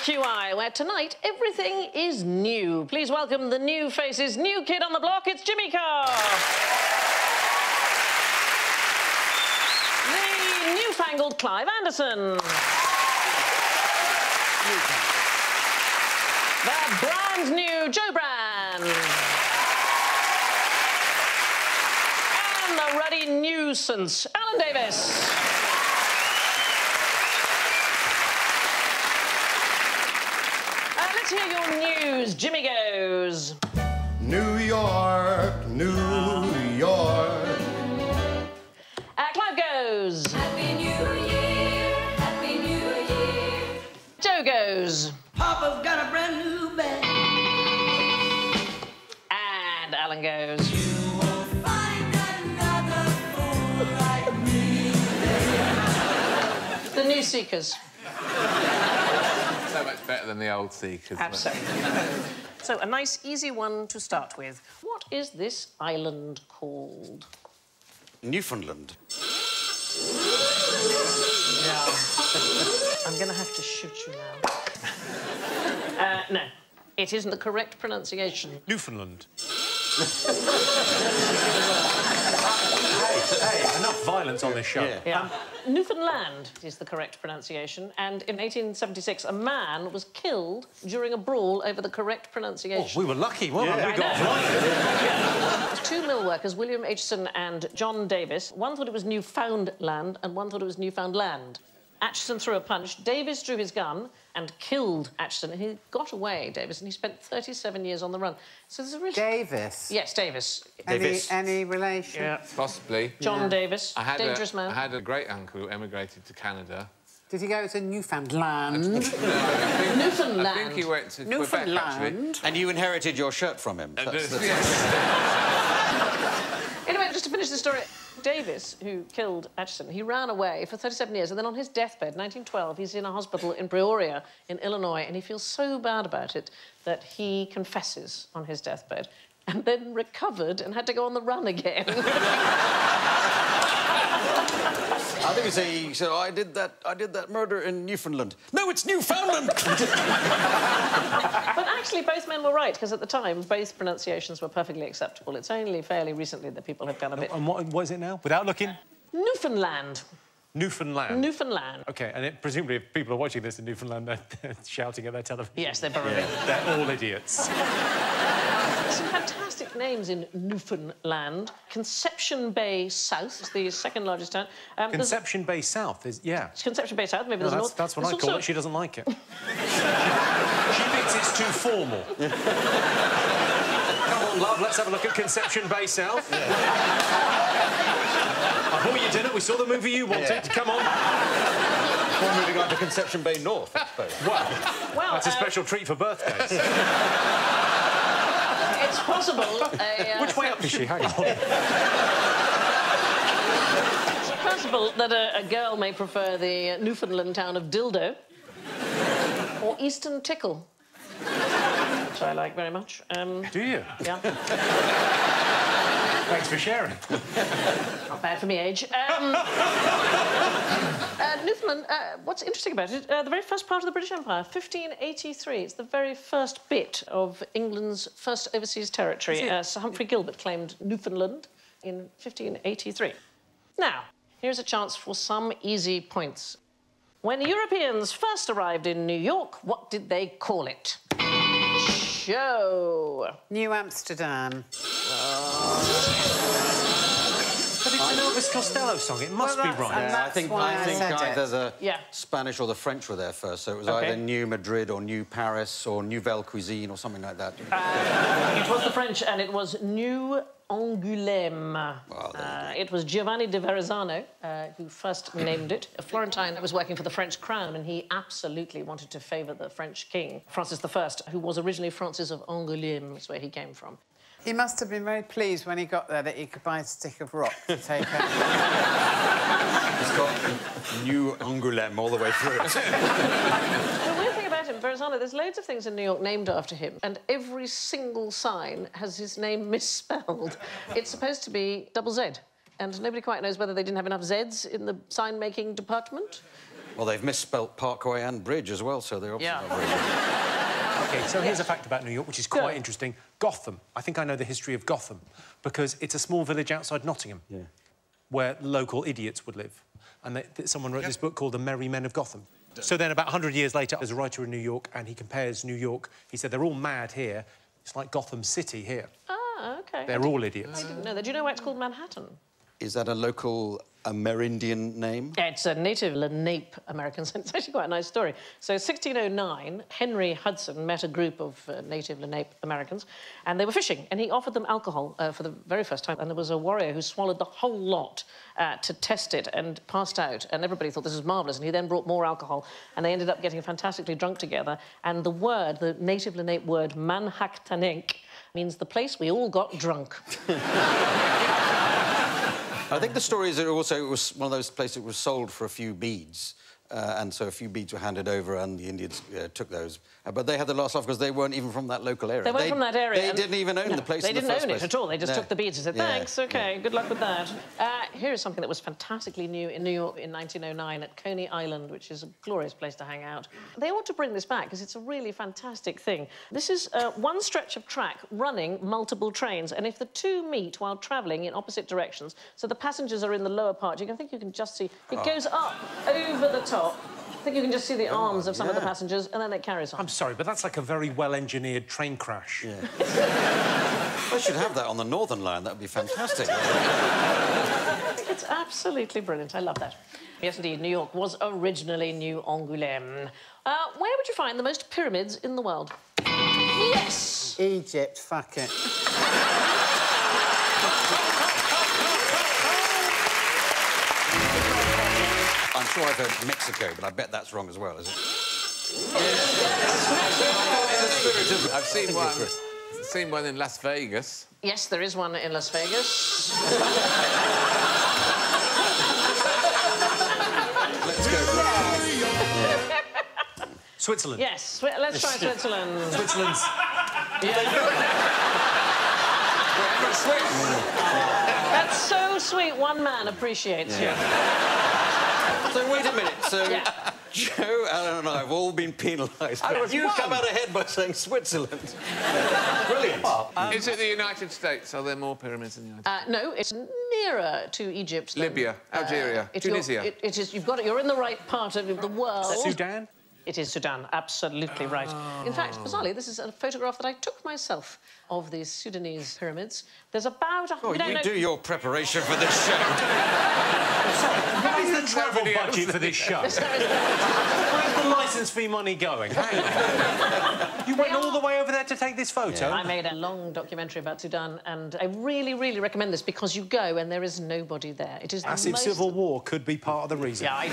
QI, where tonight everything is new. Please welcome the new faces, new kid on the block, it's Jimmy Carr. The newfangled Clive Anderson. The brand new Joe Brand. And the ruddy nuisance, Alan Davis. Let's hear your news. Jimmy goes. New York, New York. Clive goes. Happy New Year, Happy New Year. Joe goes. Papa's got a brand new bag. And Alan goes. You won't find another fool like me. The new Seekers. So much better than the old Seekers. Absolutely. So, a nice, easy one to start with. What is this island called? Newfoundland. Yeah. I'm going to have to shoot you now. No, it isn't the correct pronunciation. Newfoundland. Hey, enough violence on this show. Yeah. Newfoundland is the correct pronunciation, and in 1876, a man was killed during a brawl over the correct pronunciation. Oh, we were lucky, weren't we? I We got know. right. It was two mill workers, William Aitchison and John Davis. One thought it was Newfoundland, and one thought it was Newfoundland. Aitchison threw a punch. Davis drew his gun and killed Aitchison. He got away, Davis, and he spent 37 years on the run. So there's a really... Davis? Yes, Davis. Any relation? Yeah. Possibly. John Davis, dangerous man. I had a great-uncle who emigrated to Canada. Did he go to Newfoundland? Newfoundland. I think he went to Quebec, actually. And you inherited your shirt from him. Anyway, just to finish the story, Davis, who killed Aitchison, he ran away for 37 years, and then on his deathbed, 1912, he's in a hospital in Peoria, in Illinois, and he feels so bad about it that he confesses on his deathbed, and then recovered and had to go on the run again. I think he said, oh, I did that murder in Newfoundland. No, it's Newfoundland! But actually, both men were right, because at the time, both pronunciations were perfectly acceptable. It's only fairly recently that people have gone a bit... And what is it now? Without looking? Newfoundland. Newfoundland? Newfoundland. OK, and presumably if people are watching this in Newfoundland, they're shouting at their television. Yes, they're probably... They're all idiots. Some fantastic names in Newfoundland. Conception Bay South is the second largest town. Conception Bay South is, yeah. Conception Bay South, maybe there's north. That's what I call it. She doesn't like it. She thinks it's too formal. Come on, love, let's have a look at Conception Bay South. Yeah. I bought you dinner. We saw the movie you wanted. Yeah. Come on. We're moving on to Conception Bay North, I suppose. Well, that's a special treat for birthdays. It's possible. Which way up is she? Hang on. It's possible that a girl may prefer the Newfoundland town of Dildo or Eastern Tickle, which I like very much. Do you? Yeah. Thanks for sharing. Not bad for me age. Newfoundland, what's interesting about it, the very first part of the British Empire, 1583. It's the very first bit of England's first overseas territory. Sir Humphrey Gilbert claimed Newfoundland in 1583. Now, here's a chance for some easy points. When Europeans first arrived in New York, what did they call it? Show. New Amsterdam. But it's an Elvis Costello song. It must be right. Yeah, I think either the Yeah. Spanish or the French were there first, so it was either New Madrid or New Paris or Nouvelle Cuisine or something like that. It was the French, and it was New Angoulême. It was Giovanni de Verrazzano who first named it. A Florentine that was working for the French crown, and he absolutely wanted to favour the French king, Francis I, who was originally Francis of Angoulême, is where he came from. He must have been very pleased when he got there that he could buy a stick of rock to take out. It's got New Angoulême all the way through it. The weird thing about him, Verrazzano, there's loads of things in New York named after him, and every single sign has his name misspelled. It's supposed to be double Z, and nobody quite knows whether they didn't have enough Zs in the sign-making department. Well, they've misspelt Parkway and Bridge as well, so they're obviously not very good. OK, so here's a fact about New York, which is quite interesting. Gotham. I think I know the history of Gotham, because it's a small village outside Nottingham where local idiots would live. And someone wrote this book called The Merry Men of Gotham. So then, about 100 years later, there's a writer in New York, and he compares New York. He said, they're all mad here. It's like Gotham City here. Ah, OK. They're all idiots. I didn't know that. Do you know why it's called Manhattan? Is that a local Amerindian name? Yeah, it's a native Lenape American. It's actually quite a nice story. So, 1609, Henry Hudson met a group of native Lenape Americans, and they were fishing, and he offered them alcohol for the very first time. And there was a warrior who swallowed the whole lot to test it and passed out. And everybody thought this was marvellous. And he then brought more alcohol, and they ended up getting fantastically drunk together. And the native Lenape word, Manhaktanink, means the place we all got drunk. I think the story is that it was one of those places that was sold for a few beads. And so a few beads were handed over and the Indians took those. But they had the last off because they weren't even from that local area. They weren't from that area. They didn't even own the place in the first They didn't own place. it at all. They just took the beads and said, thanks, OK, good luck with that. Here is something that was fantastically new in New York in 1909 at Coney Island, which is a glorious place to hang out. They ought to bring this back because it's a really fantastic thing. This is one stretch of track running multiple trains, and if the two meet while travelling in opposite directions, so the passengers are in the lower part, I think you can just see it goes up over the top. I think you can just see the arms of some of the passengers, and then it carries on. I'm sorry, but that's like a very well-engineered train crash. Yeah. I should have that on the Northern Line. That would be fantastic. It's absolutely brilliant. I love that. Yes, indeed, New York was originally New Angoulême. Where would you find the most pyramids in the world? Yes! Egypt, fuck it. I'm sure I've heard Mexico, but I bet that's wrong as well, is it? I've seen one in Las Vegas. Yes, there is one in Las Vegas. Let's go. Switzerland. Yes, let's try Switzerland. Switzerland's... That's so sweet. One man appreciates you. So wait a minute. So Joe, Alan and I have all been penalised. You come out ahead by saying Switzerland. Brilliant. Is it the United States? Are there more pyramids in the United States? No, it's nearer to Egypt than... Libya, Algeria, Tunisia. It is. You've got it. You're in the right part of the world. Sudan? It is Sudan, absolutely right. In fact, bizarrely, this is a photograph that I took myself of the Sudanese pyramids. There's about... Oh, you do your preparation for this show. What is the travel budget for this show? Where's the licence fee money going? Hang on. You went all the way over there to take this photo? I made a long documentary about Sudan, and I really, really recommend this because you go and there is nobody there. It is Massive civil war could be part of the reason. Yeah, I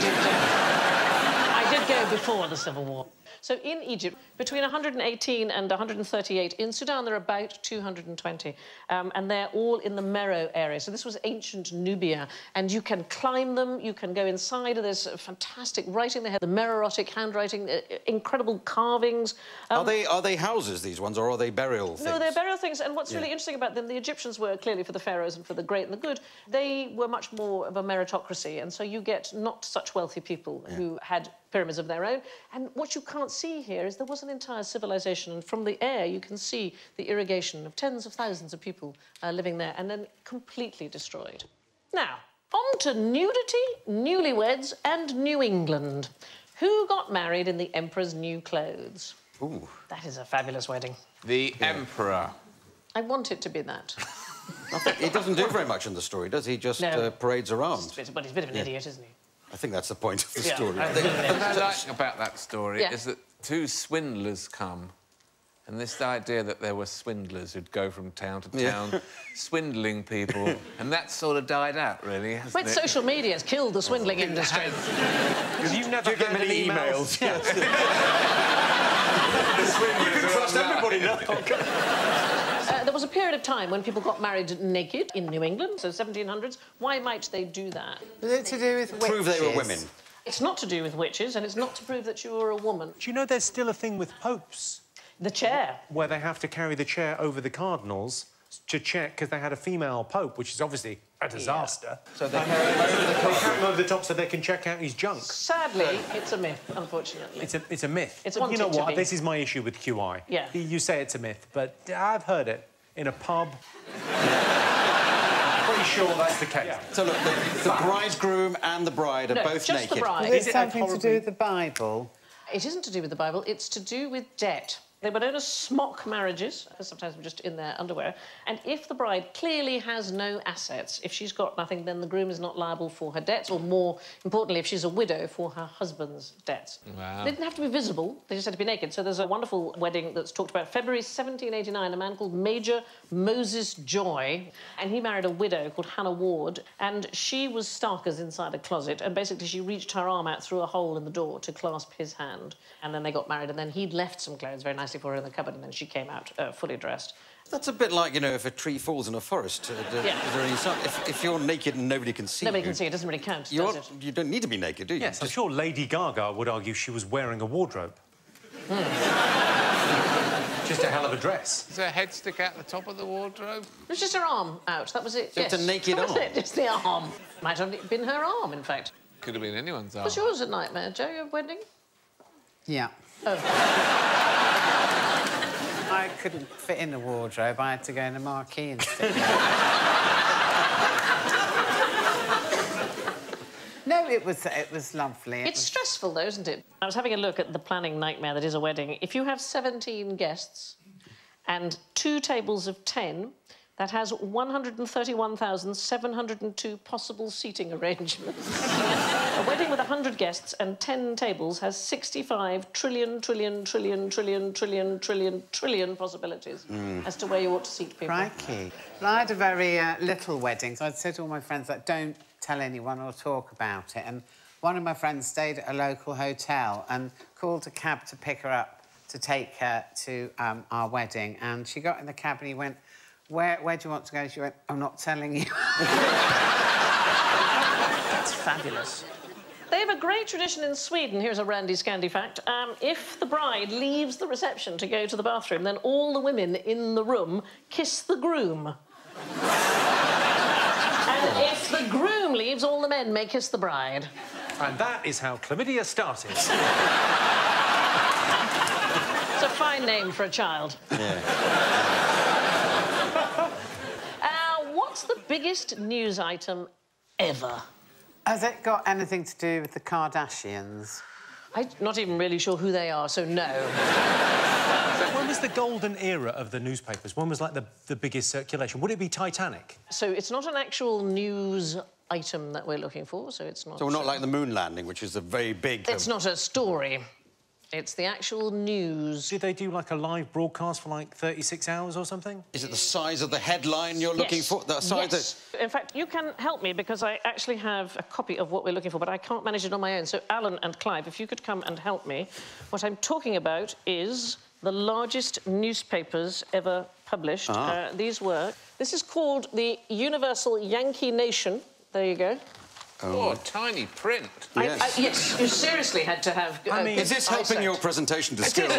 did go before the Civil War. So in Egypt, between 118 and 138, in Sudan there are about 220, and they're all in the Meroe area. So this was ancient Nubia, and you can climb them, you can go inside, there's fantastic writing, they have the Meroitic handwriting, incredible carvings. Are they houses, these ones, or are they burial things? No, they're burial things, and what's really interesting about them, the Egyptians were clearly for the pharaohs and for the great and the good, they were much more of a meritocracy, and so you get not such wealthy people who had pyramids of their own. And what you can't see here is there was an entire civilization, and from the air you can see the irrigation of tens of thousands of people living there, and then completely destroyed. Now, on to nudity, newlyweds, and New England. Who got married in the Emperor's new clothes? Ooh. That is a fabulous wedding. The Emperor. I want it to be that. He doesn't do very much in the story, does he? Just parades around. But he's a bit of an idiot, isn't he? I think that's the point of the story. What I like about that story is that two swindlers come, and this idea that there were swindlers who'd go from town to town swindling people, and that sort of died out, really, hasn't it? Social media has killed the swindling industry. You never get many emails. Yeah. You can trust everybody now. There was a period of time when people got married naked in New England, so 1700s. Why might they do that? Was it to do with witches? Prove they were women. It's not to do with witches, and it's not to prove that you were a woman. Do you know there's still a thing with popes? The chair. Where they have to carry the chair over the cardinals to check, because they had a female pope, which is obviously a disaster. Yeah. So they carry him over the top so they can check out his junk. Sadly, it's a myth, unfortunately. It's a myth. It's you know wanted to what? be. This is my issue with QI. Yeah. You say it's a myth, but I've heard it in a pub. Pretty sure that's the case. Yeah. So look, the bridegroom and the bride are both just naked. the bride. Is it something to do with the Bible? It isn't to do with the Bible, it's to do with debt. They were known as smock marriages, because sometimes they're just in their underwear. And if the bride clearly has no assets, if she's got nothing, then the groom is not liable for her debts, or more importantly, if she's a widow, for her husband's debts. Wow. They didn't have to be visible, they just had to be naked. So there's a wonderful wedding that's talked about. February 1789, a man called Major Moses Joy, and he married a widow called Hannah Ward, and she was stark as inside a closet, and basically she reached her arm out through a hole in the door to clasp his hand. And then they got married, and then he'd left some clothes very nicely for her in the cupboard, and then she came out fully dressed. That's a bit like, you know, if a tree falls in a forest. Yeah. Is there any sign? If you're naked and nobody can see Nobody can see, it doesn't really count, does it? You don't need to be naked, do you? Yes, I'm sure Lady Gaga would argue she was wearing a wardrobe. Just a hell of a dress. Does her head stick out the top of the wardrobe? It was just her arm out, that was it, So yes. it's a naked that was arm? it, just the arm. Might have been her arm, in fact. Could have been anyone's arm. Was yours a nightmare, Joe, your wedding? Yeah. Oh. I couldn't fit in the wardrobe. I had to go in a marquee instead. No, it was lovely. It's stressful, though, isn't it? I was having a look at the planning nightmare that is a wedding. If you have 17 guests and 2 tables of 10, that has 131,702 possible seating arrangements. A wedding with 100 guests and 10 tables has 65 trillion possibilities as to where you ought to seat people. Crikey. Well, I had a very little wedding, so I'd said to all my friends, like, don't tell anyone or talk about it. And one of my friends stayed at a local hotel and called a cab to pick her up to take her to our wedding. And she got in the cab and he went, Where do you want to go? She went, I'm not telling you. That's fabulous. They have a great tradition in Sweden. Here's a randy scandy fact. If the bride leaves the reception to go to the bathroom, then all the women in the room kiss the groom. And if the groom leaves, all the men may kiss the bride. And that is how chlamydia started. It's a fine name for a child. Yeah. What's the biggest news item ever? Has it got anything to do with the Kardashians? I'm not even really sure who they are, so no. When was the golden era of the newspapers? When was, like, the biggest circulation? Would it be Titanic? So it's not an actual news item that we're looking for, so it's not... So we're not like the moon landing, which is a very big... It's not a story. It's the actual news. Did they do, like, a live broadcast for, like, 36 hours or something? Is it the size of the headline you're looking for? The size Yes. In fact, you can help me because I actually have a copy of what we're looking for, but I can't manage it on my own. So, Alan and Clive, if you could come and help me. What I'm talking about is the largest newspapers ever published. These were... This is called the Universal Yankee Nation. There you go. Oh, tiny print. Yes. Yes, you seriously had to have... I mean, Is this helping your presentation to skills?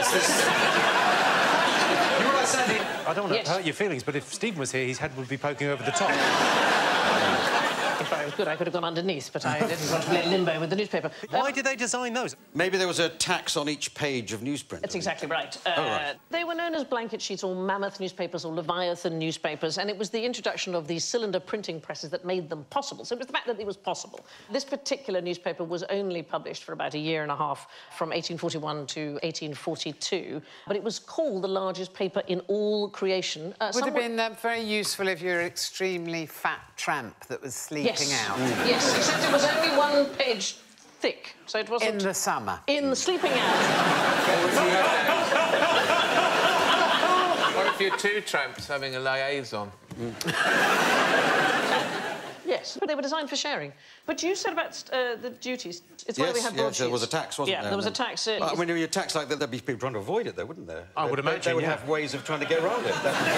I don't want to hurt your feelings, but if Stephen was here, his head would be poking over the top. If I was good, I could have gone underneath, but I didn't want to play limbo with the newspaper. Why did they design those? Maybe there was a tax on each page of newsprint. That's exactly right. right. They were known as blanket sheets or mammoth newspapers or Leviathan newspapers, and it was the introduction of these cylinder printing presses that made them possible. So it was the fact that it was possible. This particular newspaper was only published for about a year and a half, from 1841 to 1842, but it was called the largest paper in all creation. Would have been very useful if you're an extremely fat tramp that was sleeping out. Yes, except it was only 1 page thick, so it wasn't... In the summer. In the sleeping out. What if you're 2 tramps having a liaison? Yes, but they were designed for sharing. But you said about the duties. It's why we have broadsheets. There was a tax, wasn't there? Yeah, there was a tax. When you had a tax like that, there'd be people trying to avoid it, though, wouldn't there? I would imagine, They would have ways of trying to get around it.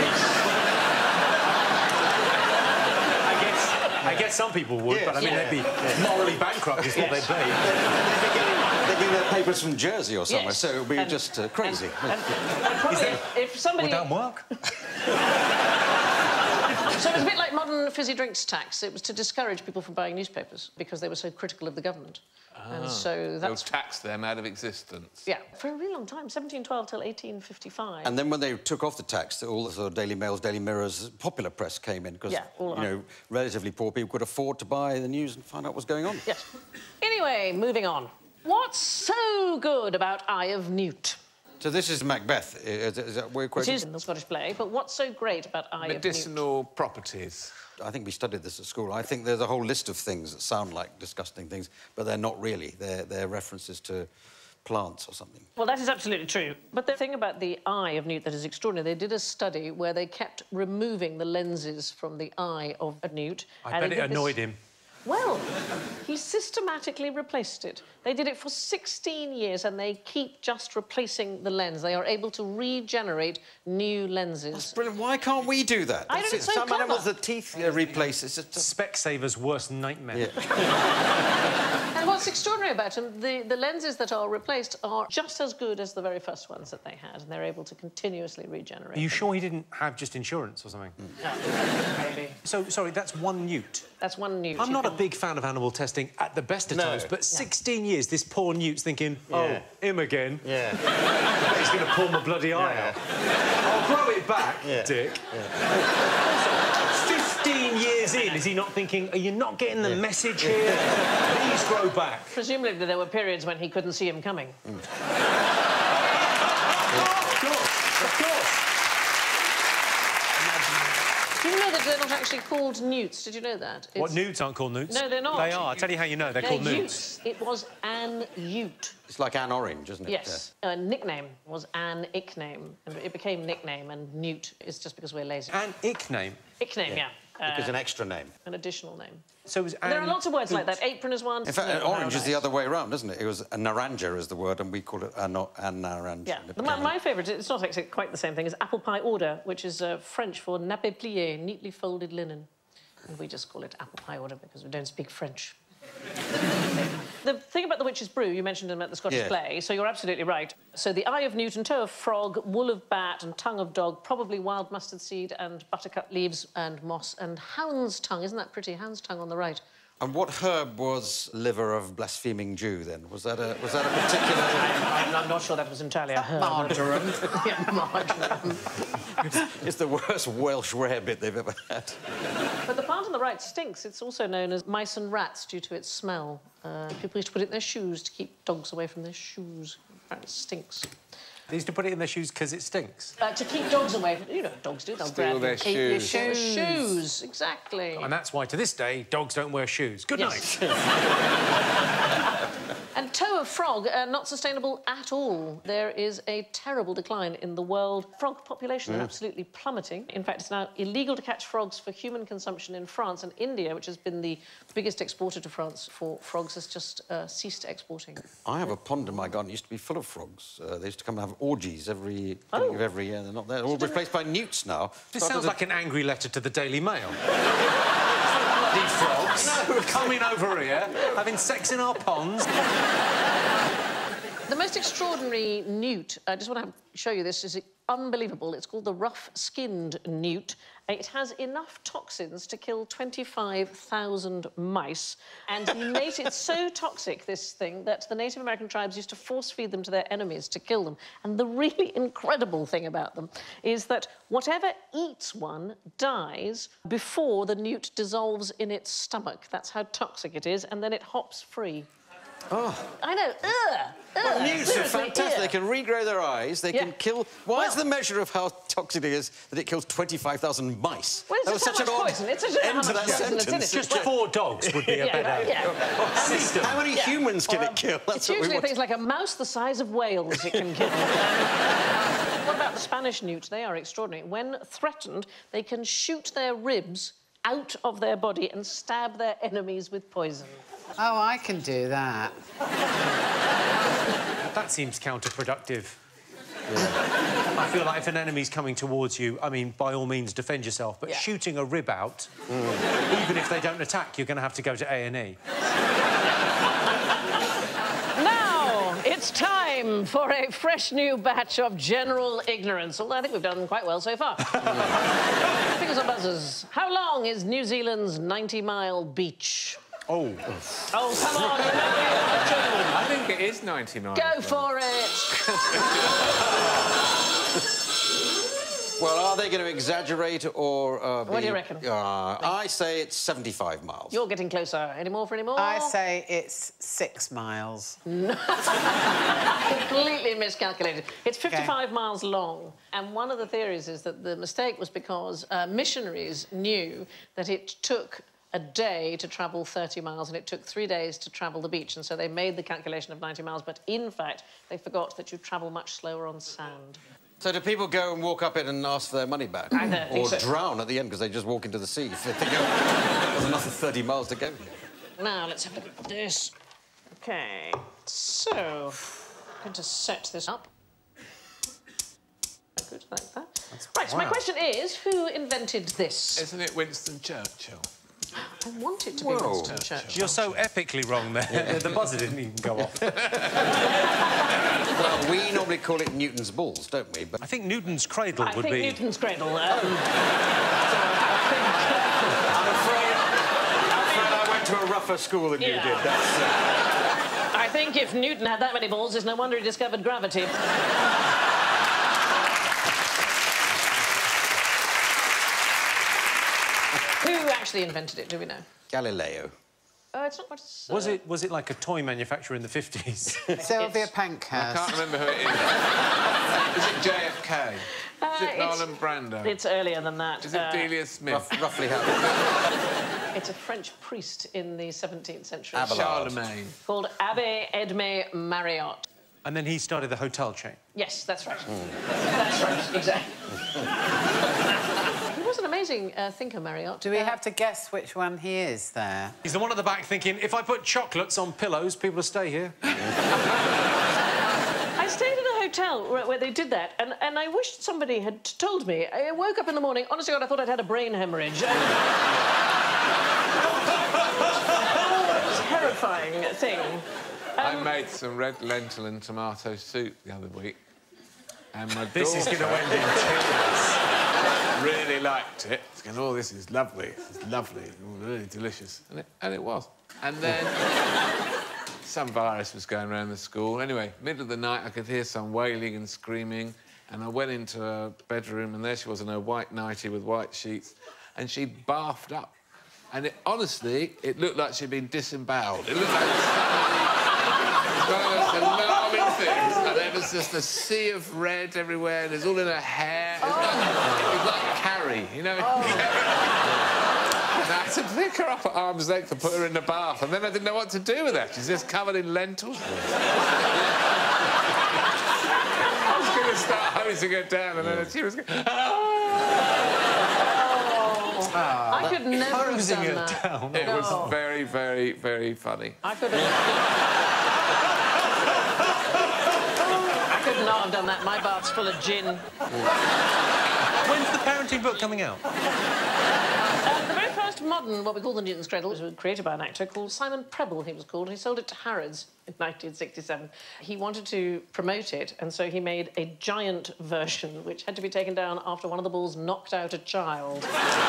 I guess some people would, but I mean, they'd be morally bankrupt is what they'd be. They'd be their papers from Jersey or somewhere, so it would be just crazy. And probably, if somebody... Would that work? So it was a bit like modern fizzy drinks tax. It was to discourage people from buying newspapers because they were so critical of the government. And so that's... They'll tax them out of existence. Yeah, for a really long time, 1712 till 1855. And then when they took off the tax, all the sort of Daily Mails, Daily Mirrors, popular press came in because, you know, relatively poor people could afford to buy the news and find out what's going on. Yes. Anyway, moving on. What's so good about Eye of Newt? So this is Macbeth. Is that we're quoting? It is in the Scottish play, but what's so great about Eye of Newt? Medicinal properties. I think we studied this at school. I think there's a whole list of things that sound like disgusting things, but they're not really. They're references to plants or something. Well, that is absolutely true. But the thing about the eye of newt that is extraordinary, they did a study where they kept removing the lenses from the eye of a newt. I bet it annoyed him. Well, he systematically replaced it. They did it for 16 years and they keep just replacing the lens. They are able to regenerate new lenses. That's brilliant. Why can't we do that? I don't know, it's so Some clever. animals, the teeth replace. It's just... Specsaver's worst nightmare. Yeah. And what's extraordinary about them, the lenses that are replaced are just as good as the very first ones that they had, and they're able to continuously regenerate. Are you sure he didn't have just insurance or something? No, maybe. So, sorry, that's one newt. That's one newt. I'm not a big fan of animal testing at the best of times, but 16 years, this poor newt's thinking, oh, him again. Yeah. He's going to pull my bloody eye out. I'll grow it back, Dick. Also, 15 years in, is he not thinking, are you not getting the message here? Please grow back. Presumably there were periods when he couldn't see him coming. Of course. Do you know that they're not actually called newts? Did you know that? What, newts aren't called newts? No, they're not. They are. I'll tell you how you know. They're called newts. It was an ute. It's like Anne Orange, isn't it? Yes. Nickname was an ickname, and it became nickname, and newt is just because we're lazy. An ickname? Ickname, yeah. Because an extra name. An additional name. So it was There are lots of words like that. Apron is one. In fact, an orange is the other way around, isn't it? It was a naranja is the word, and we call it an naranja. Yeah. My favourite, it's not actually quite the same thing, is apple pie order, which is French for nappe plié, neatly folded linen. And we just call it apple pie order because we don't speak French. The thing about the witch's brew, you mentioned about the Scottish play, so you're absolutely right. So the eye of newt and toe of frog, wool of bat and tongue of dog, probably wild mustard seed and buttercup leaves and moss and hound's tongue. Isn't that pretty? Hound's tongue on the right. And what herb was liver of blaspheming Jew, then? Was that a particular... I'm not sure that was entirely a herb. Marjoram. Yeah, marjoram. It's the worst Welsh rarebit they've ever had. But the plant on the right stinks. It's also known as mice and rats due to its smell. People used to put it in their shoes to keep dogs away from their shoes. Apparently it stinks. They used to put it in their shoes because it stinks. To keep dogs away from... You know what dogs do. They'll Steal grab their and keep your shoes. shoes. Exactly. And that's why, to this day, dogs don't wear shoes. Good night. And toe of frog, not sustainable at all. There is a terrible decline in the world. Frog population are absolutely plummeting. In fact, it's now illegal to catch frogs for human consumption in France, and India, which has been the biggest exporter to France for frogs, has just ceased exporting. I have a pond in my garden. It used to be full of frogs. They used to come and have orgies every year. They're not there. They're all replaced by newts now. This sounds like an angry letter to the Daily Mail. These frogs coming over here, having sex in our ponds. The most extraordinary newt, I just want to show you this, is unbelievable. It's called the rough-skinned newt. It has enough toxins to kill 25,000 mice, and he made it so toxic, this thing, that the Native American tribes used to force-feed them to their enemies to kill them. And the really incredible thing about them is that whatever eats one dies before the newt dissolves in its stomach. That's how toxic it is, and then it hops free. Oh. I know. Well, newts are seriously, fantastic. They can regrow their eyes. They can kill... Why is Well- the measure of how toxic it is that it kills 25,000 mice? Well, it's that was just such how an much odd poison. It's just how end much to that poison it's in sentence. it. Just 4 dogs would be a better system. How many humans can it kill? That's It's what we usually want. things like a mouse the size of Wales it can kill. What about the Spanish newt? They are extraordinary. When threatened, they can shoot their ribs out of their body and stab their enemies with poison. Oh, I can do that. That seems counterproductive. I feel like if an enemy's coming towards you, I mean, by all means, defend yourself, but shooting a rib out, even if they don't attack, you're going to have to go to A&E. Now, it's time Time for a fresh new batch of general ignorance. Although I think we've done quite well so far. Fingers on buzzers. How long is New Zealand's 90-mile beach? Oh. Oh, come on. I think it is 90 miles. Go for it. Well, are they going to exaggerate or... What do you reckon? I say it's 75 miles. You're getting closer. Any more for any more? I say it's 6 miles. Completely miscalculated. It's 55 Okay. miles long. And one of the theories is that the mistake was because missionaries knew that it took a day to travel 30 miles and it took 3 days to travel the beach. And so they made the calculation of 90 miles, but in fact, they forgot that you travel much slower on sand. So do people go and walk up it and ask for their money back? I don't think or so. drown at the end because they just walk into the sea if they think, oh, there's another 30 miles to go. Now, let's have a look at this. OK, so I'm going to set this up. Good, like that. Right, so my question is, who invented this? Isn't it Winston Churchill? I want it to be Whoa. Winston Churchill. You're so epically wrong there. Yeah. The buzzer didn't even go off. Well, we normally call it Newton's balls, don't we? But I think Newton's cradle I would think be... Newton's cradle. I'm afraid I went to a rougher school than you Yeah. did. That's, I think if Newton had that many balls, it's no wonder he discovered gravity. Who actually invented it, do we know? Galileo. Oh, it's not what it's... Was it like a toy manufacturer in the 50s? Sylvia I Pankhurst. can't remember who it is. Is it JFK? Is it Marlon Brando? It's earlier than that. Is it Delia Smith? Roughly how... It's a French priest in the 17th century. Charlemagne. Called Abbé Edmé Marriott. And then he started the hotel chain. Yes, that's right. That's right, exactly. He was an amazing thinker, Marriott. Do we have to guess which one he is there? He's the one at the back thinking, if I put chocolates on pillows, people will stay here. I stayed in a hotel where they did that, and I wished somebody had told me. I woke up in the morning, honestly, God, I thought I'd had a brain hemorrhage. Terrifying thing. I made some red lentil and tomato soup the other week, and my This is going to daughter end in tears. really liked it. She's going, oh, this is lovely. This is lovely. Oh, really delicious. And it was. And then some virus was going around the school. Anyway, middle of the night, I could hear some wailing and screaming, and I went into her bedroom, and there she was in her white nightie with white sheets, and she bathed up. And honestly, it looked like she'd been disemboweled. It looked like one of those alarming things. And there was just a sea of red everywhere, and it's all in her hair. It was like Carrie, you know? And I had to pick her up at arm's length and put her in the bath, and then I didn't know what to do with her. She's just covered in lentils. I was going to start hosing her down, and then she was going... I could never have Hosing done it that. down. It was very, very, very funny. I could not have done that. My bath's full of gin. When's the parenting book coming out? The very first modern, what we call the Newton's Cradle, was created by an actor called Simon Prebble, he was called. He sold it to Harrods in 1967. He wanted to promote it, and so he made a giant version, which had to be taken down after one of the balls knocked out a child.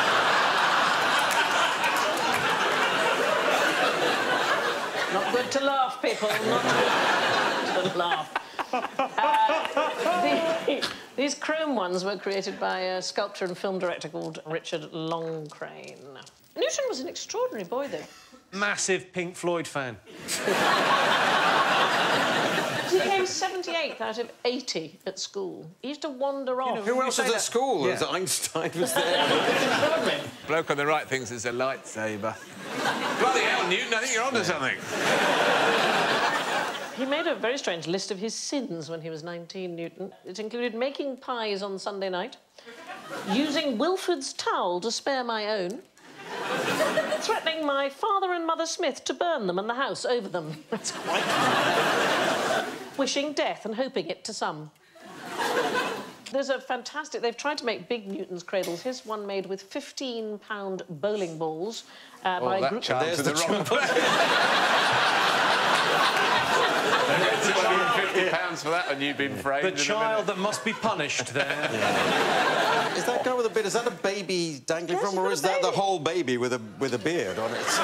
Not good to laugh, people. Not good to laugh. These chrome ones were created by a sculptor and film director called Richard Longcrane. Newton was an extraordinary boy, though. Massive Pink Floyd fan. He came 78th out of 80 at school. He used to wander off. Who else was at school? Yeah. Einstein was there. Bloke on the right thinks it's a lightsaber. Bloody hell, Newton, I think you're onto something. He made a very strange list of his sins when he was 19, Newton. It included making pies on Sunday night, using Wilford's towel to spare my own, threatening my father and Mother Smith to burn them and the house over them. That's quite... wishing death and hoping it to some. There's a fantastic... They've tried to make big Newton's cradles. Here's one made with 15-pound bowling balls by a group... There's the wrong place. £250 for that, and you've been framed. The child that must be punished there. Is that guy with a beard? Is that a baby dangling from, or is that the whole baby with a beard on it?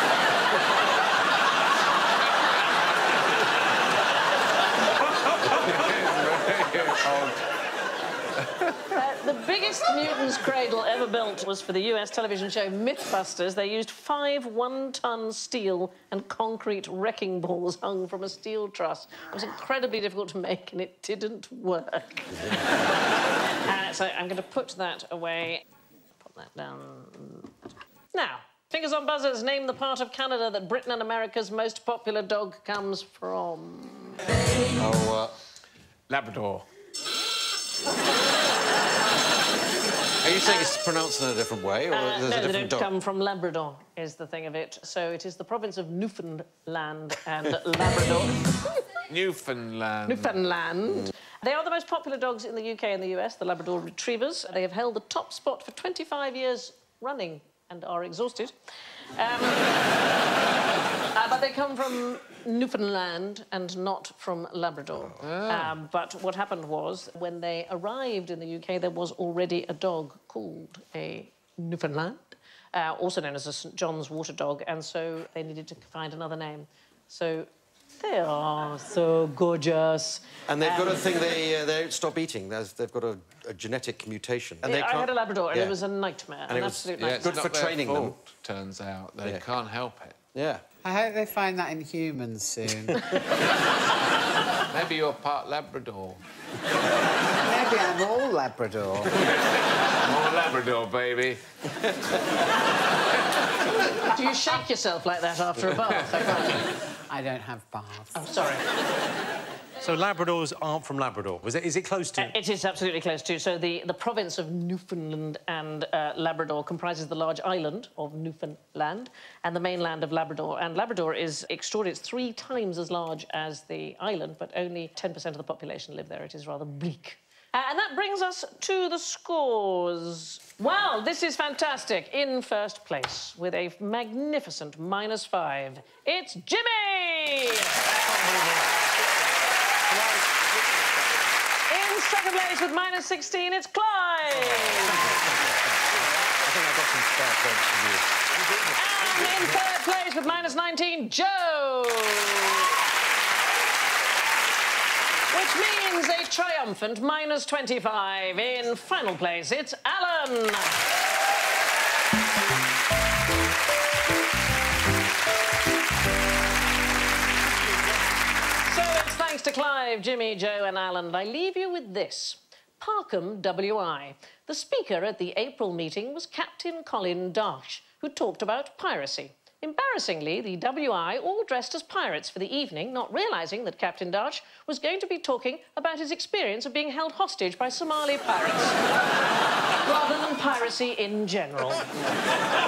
The biggest Newton's cradle ever built was for the US television show Mythbusters. They used 5 one-ton steel and concrete wrecking balls hung from a steel truss. It was incredibly difficult to make, and it didn't work. So I'm going to put that away. Put that down. Now, fingers on buzzers, name the part of Canada that Britain and America's most popular dog comes from. Labrador. Are you saying it's pronounced in a different way, or there's a different they don't dog? come from Labrador, is the thing of it. So it is the province of Newfoundland and Labrador. Newfoundland. Newfoundland. They are the most popular dogs in the UK and the US, the Labrador Retrievers. They have held the top spot for 25 years running and are exhausted. But they come from Newfoundland and not from Labrador. But what happened was, when they arrived in the UK, there was already a dog called a Newfoundland, also known as a St John's water dog, and so they needed to find another name. So they are so gorgeous. And they've got a thing, they don't stop eating. They've got a genetic mutation. And I had a Labrador, and it was a nightmare, an absolute nightmare. It's good not for their training fault, them. turns out. They can't help it. Yeah. I hope they find that in humans soon. Maybe you're part Labrador. Maybe I'm all Labrador. More Labrador, baby. Do you shake yourself like that after a bath? I don't have baths. I'm sorry. So Labradors aren't from Labrador. Is it close to? It is absolutely close to. So the province of Newfoundland and Labrador comprises the large island of Newfoundland and the mainland of Labrador. And Labrador is extraordinary. It's 3 times as large as the island, but only 10% of the population live there. It is rather bleak. And that brings us to the scores. Well, this is fantastic. In first place, with a magnificent -5, it's Jimmy! In second place with -16, it's Clive! I think I got some spare points for you. And in third place with -19, Joe! Which means a triumphant -25. In final place, it's Alan! So it's thanks to Clive, Jimmy, Joe and Alan. I leave you with this. Parkham, WI. The speaker at the April meeting was Captain Colin Darsh, who talked about piracy. Embarrassingly, the WI all dressed as pirates for the evening, not realising that Captain Darsh was going to be talking about his experience of being held hostage by Somali pirates, rather than piracy in general.